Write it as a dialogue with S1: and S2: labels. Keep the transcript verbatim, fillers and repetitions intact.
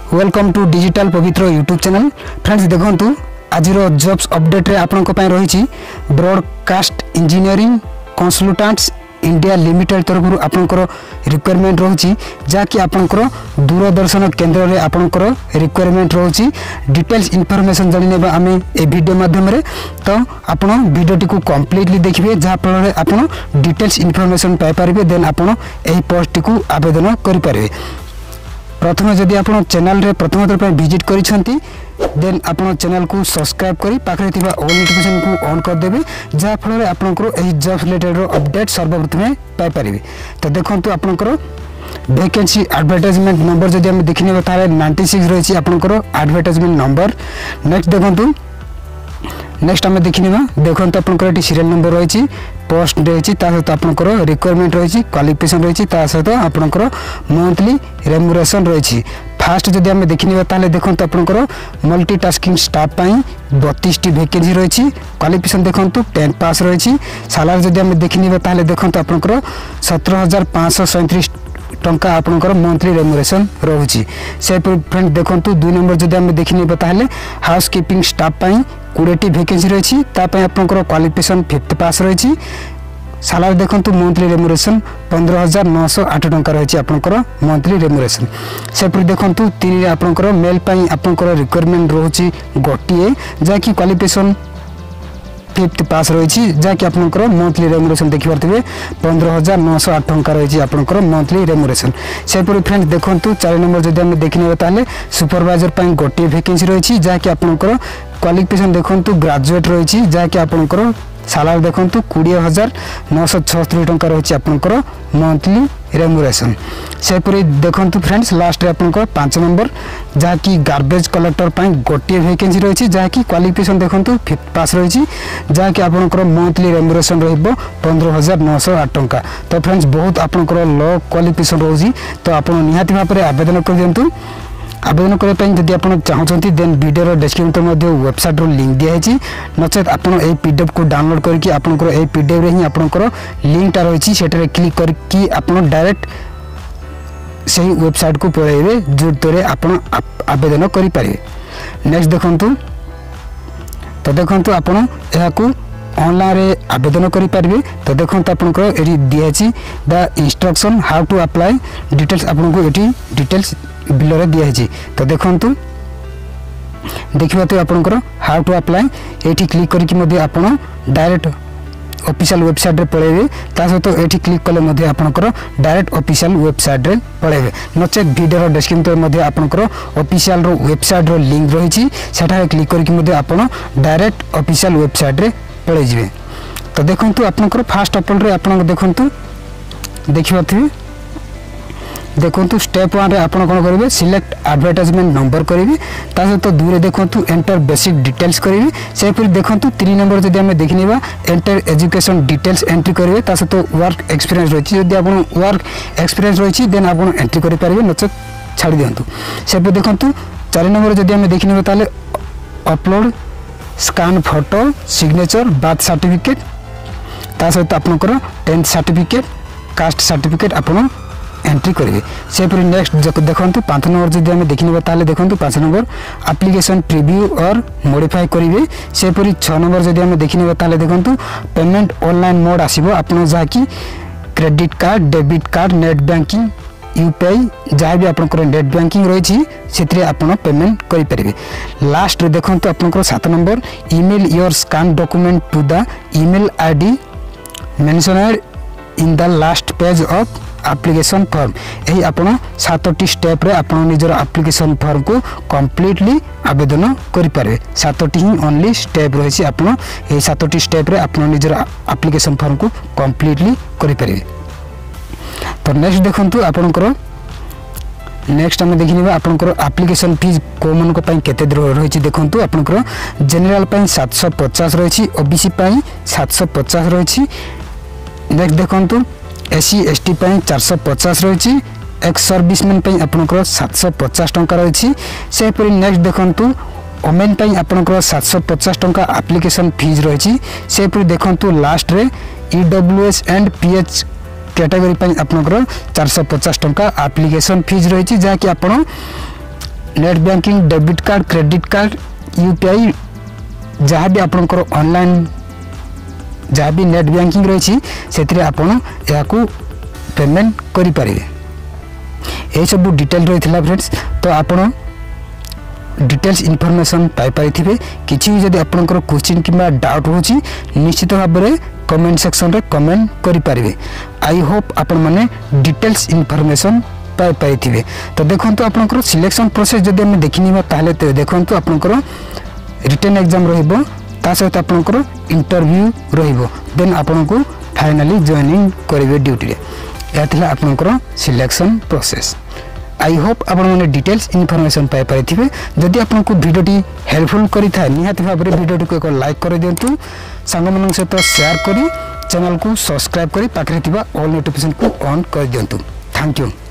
S1: Welcome to digital Pavitra YouTube channel. Friends देखंतु आज jobs update रे आपन को पय रही broadcast engineering consultants India limited तरफ आपनकर रिक्वायरमेंट रही जहाँकि आपनकर दूरदर्शन केंद्र रे आपनकर रिक्वायरमेंट रही डिटेल्स इनफॉरमेशन जानि नेबा आमे ए वीडियो माध्यम रे। तो आपन वीडियोटी को कंप्लीटली देखिबे जहाँ फल आपन डिटेल्स इनफॉरमेशन पाई परिबे देन आपन एही पोस्ट टी को आवेदन करि परिबे। प्रथम जदि आप चैनल रे प्रथम थर पर विजिट करिसेंती देन आपण चैनल को सब्सक्राइब करी पाखरे थिबा ऑल नोटिफिकेशन को ऑन कर देबे जहाँ फल आपनकर एही जॉब रिलेटेड रो अपडेट सर्वप्रथमे पाई परिबे। तो देखंतु आपनकर वैकेंसी एडवर्टाइजमेंट नंबर जदि हम देखिने ताले छियानवे रही आपनकर एडवर्टाइजमेंट नंबर। नेक्स्ट देखंतु नेक्स्ट आम देखने देखो आपंकर सीरियल नंबर रही पोस्ट रही सहित आपंकर रिक्वायरमेंट रही क्वालिफिकेशन रही सहित आपंकर मंथली रेम्युनरेशन रही। फास्ट जदि आम देखने ताले देखो आपंकर मल्टीटास्किंग स्टाफ पाई बत्तीस टी वैकेंसी रही क्वालिफिकेशन देखो टेन पास रही। सालारी जदि आम देखने ताले देखो आपंकर सत्रह हजार पाँच सौ सैंतीस टंका आपनकर मंथली रेम्युनरेशन रहुची। से फ्रेंड देखंतु दुई नंबर जदि हम देखिने ताले हाउस कीपिंग स्टाफ पाई बीस टी वैकेंसी रही तापय आपनकर क्वालिफिकेशन फिफ्थ पास रही। सालारी देखंतु मंथली रेम्युनरेशन पंद्रह हजार नौ सौ आठ टंका रही आपनकर मंथली रेम्युनरेशन। से देखंतु तीन आपनकर मेल पाई आपनकर रिक्वायरमेंट रहुची गोटिए जहाँकि क्वालिफिकेशन फिफ्थ पास रही जहाँकि आपंकर मंथली रेम्युनरेशन देखिए पंद्रह हजार नौ सौ आठ टंका रही आपंकर मंथली रेम्युनरेशन। से फ्रेंड्स देखो चार नंबर जब हम देखने ताले सुपरवाइजर पर गोटे वैकेंसी रही जहाँकि आपंकर क्वालिफिकेशन देखो ग्रेजुएट रही जहाँकि आपंकर सालारी देखो कोड़े हजार नौ सौ छस्तरी टंका रही आपंकर मंथली रेम्युनरेशन। से देखो फ्रेंड्स लास्ट रे आपंकर पांच नंबर जहाँकि गार्बेज कलेक्टर पर गोटे वैकेंसी रही जहाँकि क्वालिफिकेशन देखो फिफ्थ पास रही जहाँकि आपंकर मंथली रेम्युनरेशन रहिबो पंद्रह हजार नौ सौ आठ टंका। तो फ्रेंड्स बहुत आपंकर लो क्वालिफिकेशन रही तो आप निहाती भाव में आवेदन कर दिंतु। आवेदन करने जदि आप चाहते देन वीडियो डिस्क्रिप्शन में वेबसाइट लिंक दिखाई नचेत आप पीडीएफ को डाउनलोड करके आपंकर ए पीडीएफ रे ही आपंकर लिंकटा रही से क्लिक करके आप डायरेक्ट से वेबसाइट को पलैबे जो द्वारा आप आवेदन करें। नेक्स्ट देखंतु तो देखंतु आप ऑनलाइन रे आवेदन करें। तो देखो आपंकर ये दिखाई द instruction how to apply details आपको ये डिटेल्स बिल दिखाई। तो देखो देखा तो आपंकर हाउ टू अप्लाई ये क्लिक करके आप डायरेक्ट ऑफिशियल वेबसाइट रे पलैबे सहित ये क्लिक कले आपंकर डायरेक्ट ऑफिशियल वेबसाइट रे पलैबे नचेत वीडियो डिस्क्रिप्शन में आपंकर ऑफिशियल वेबसाइट रो लिंक रही सेठा क्लिक करके आप डायरेक्ट ऑफिशियल वेबसाइट रे पलि जाए। तो देखंतु आपनकर फास्ट अपलोड रे आपन देखंतु देखिबा थी देखंतु स्टेप वन रे आपन कोन करिवे सिलेक्ट एडवर्टाइजमेंट नंबर करिवे ता सहित दूरे देखंतु एंटर बेसिक डिटेल्स करिवे। से फिर देखंतु तीन नंबर जदि हम देखनिबा एंटर एजुकेशन डिटेल्स एंट्री करिवे ता सहित वर्क एक्सपीरियंस रही जदि आपन वर्क एक्सपीरियंस रही देन आपन एंट्री करि परिवे नचेत छाडी दियंतु। से फिर देखंतु चार नंबर जदि हम देखनिबा ताले upload scan photo signature birth certificate ता सहित आपनकर टेंथ सर्टिफिकेट कास्ट सर्टिफिकेट आपन एंट्री करेंगे। से फिर नेक्स्ट देखो पांच नंबर जब हम देखने ताले देखो पांच नंबर एप्लिकेशन प्रीव्यू और मॉडिफाई करेंगे। से फिर छः नंबर जब हम देखने ताले देखो पेमेंट ऑनलाइन मोड आसीबो आपन जहाँकि credit card debit card net banking UPI जहाँ भी आपंकर नेट बैंकिंग रही से आपन पेमेंट करें। लास्ट रे देखो आपंकर सात number email your scan document to the email ID mentioned in the last page of application form. यही आपन सातटी स्टेप रे आपन निजर एप्लिकेशन फॉर्म को कंप्लीटली आवेदन करें। सातटी ही ओनली स्टेप रही आपन यही सातटी स्टेप रे आपन निजर एप्लिकेशन फॉर्म को कंप्लीटली करें। तो नेक्स्ट देखंतु आपनकर नेक्स्ट आम देखने आपनकर एप्लिकेशन फीस को मन को पई केते रही देखंतु आपनकर जनरल पई सात सौ पचास रही ओबीसी पई सात सौ पचास रही। नेक्स्ट देखंतु एससी एसटी पई चार सौ पचास रही एक्स सर्विसमैन पई आपनकर सात सौ पचास टंका रही। से परि नेक्स्ट देखंतु ओमेन पई आपनकर सात सौ पचास टंका एप्लिकेशन फीस रही। से परि देखंतु लास्ट रे ईडब्ल्यूएस एंड पीएच कैटेगरी आपनकर चार सौ पचास टंका एप्लिकेशन फीस रही जहाँकि आप net banking debit card credit card UPI जहाँ भी आपंकर ऑनलाइन जहाँ भी नेट बैंकिंग रही से आपन या पेमेंट करें ये सब डिटेल रही है फ्रेंड्स। तो आपन डिटेल्स इनफॉरमेशन पाई पाइथिबे किछि जदि आपनकर क्वेश्चन किबा डाउट होची निश्चित भाव में कमेंट सेक्शन रे कमेंट करि पारिबे। आई होप आपन माने डिटेल्स इनफॉरमेशन पाई पाइथिबे। तो देखंतु आपनकर सिलेक्शन प्रोसेस जदि हम देखिनिबा ताले ते देखंतु आपनकर रिटन एग्जाम रहिबो ता सहित आपनकर इंटरव्यू रहिबो देन आपनको फाइनली जॉइनिंग करिवे ड्यूटी रे। या थिला आपनकर सिलेक्शन प्रोसेस। आई होप आप डिटेल्स इनफॉरमेशन पाई पाइथिबे। जदि आपको वीडियोटी हेल्पफुल करि थाए निहाती भाव में वीडियोटी को एक लाइक कर दिंतु सांग मन सहित शेयर करी चैनल को सब्सक्राइब करी पाखरे थिबा ऑल नोटिफिकेशन को ऑन कर दिंतु। Thank you.